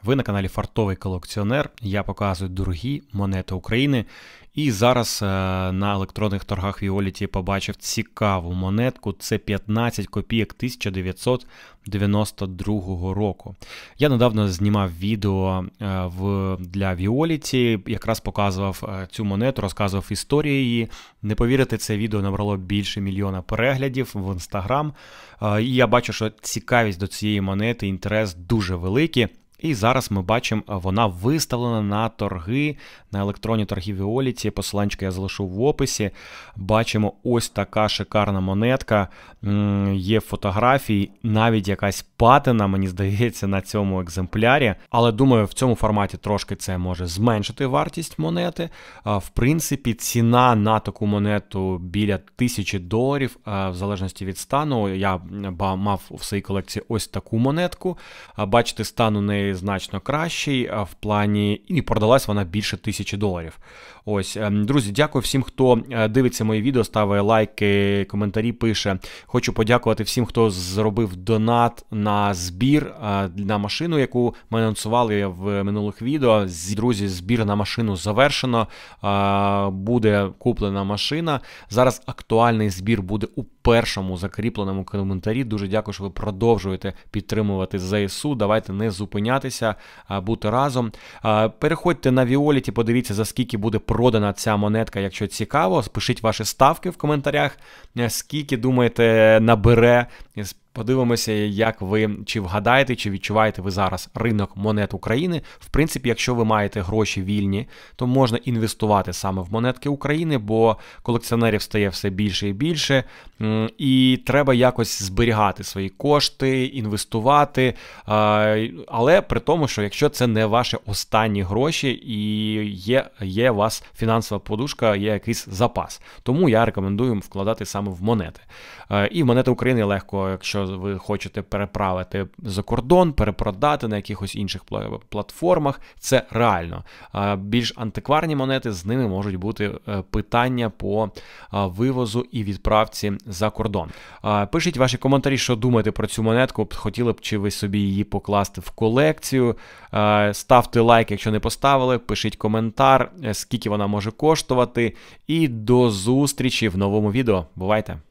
Ви на каналі Фартовий колекціонер. Я показую дорогі монети України. І зараз на електронних торгах Віоліті побачив цікаву монетку. Це 15 копійок 1992 року. Я недавно знімав відео для Віоліті, якраз показував цю монету, розказував історію її. Не повірите, це відео набрало більше 1 мільйона переглядів в Instagram. І я бачу, що цікавість до цієї монети, інтерес дуже великий. І зараз ми бачимо, вона виставлена на торги, на електронні торги Віоліті. Посиланчика я залишу в описі. Бачимо ось така шикарна монетка. Є фотографії, навіть якась патина, мені здається, на цьому екземплярі. Але думаю, в цьому форматі трошки це може зменшити вартість монети. В принципі, ціна на таку монету біля $1000, в залежності від стану. Я мав у своїй колекції ось таку монетку. Бачите, стан у неї значно кращий в плані, і продалась вона більше $1000. Ось, друзі, дякую всім, хто дивиться мої відео, ставить лайки, коментарі пише. Хочу подякувати всім, хто зробив донат на збір на машину, яку ми анонсували в минулих відео. Друзі, збір на машину завершено, буде куплена машина. Зараз актуальний збір буде у першому закріпленому коментарі. Дуже дякую, що ви продовжуєте підтримувати ЗСУ. Давайте не зупинятися, бути разом. Переходьте на Віоліті, подивіться, за скільки буде продана ця монетка, якщо цікаво. Пишіть ваші ставки в коментарях, скільки, думаєте, набере. Подивимося, як ви, чи вгадаєте, чи відчуваєте ви зараз ринок монет України. В принципі, якщо ви маєте гроші вільні, то можна інвестувати саме в монетки України, бо колекціонерів стає все більше і більше, і треба якось зберігати свої кошти, інвестувати, але при тому, що якщо це не ваші останні гроші і є у вас фінансова подушка, є якийсь запас. Тому я рекомендую вкладати саме в монети. І в монети України легко, якщо ви хочете переправити за кордон, перепродати на якихось інших платформах, це реально. Більш антикварні монети, з ними можуть бути питання по вивозу і відправці за кордон. Пишіть ваші коментарі, що думаєте про цю монетку, хотіли б чи ви собі її покласти в колекцію. Ставте лайк, якщо не поставили, пишіть коментар, скільки вона може коштувати. І до зустрічі в новому відео. Бувайте!